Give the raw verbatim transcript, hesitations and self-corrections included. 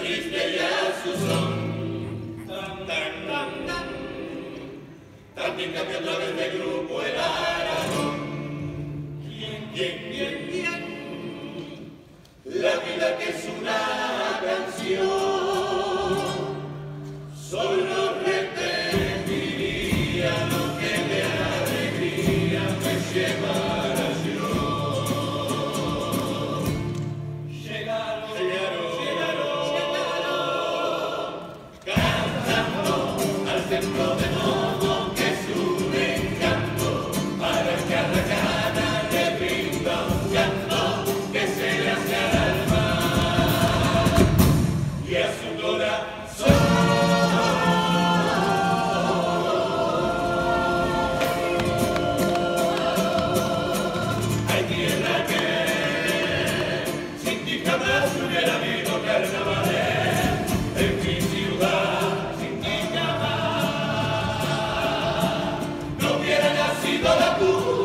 triste ya su son. Tan, tan, tan, tan. También cambió a través del grupo el Aragón. ¿Quién, quién, quién, quién? La vida que es una canción. Solo repetiría lo que de alegría me llevara yo. Llegaron, llegaron, llegaron, llegaron, cantando al centro de todo que es un encanto, para que a la gana le brinda un canto que se le hace al alma y a su corazón. La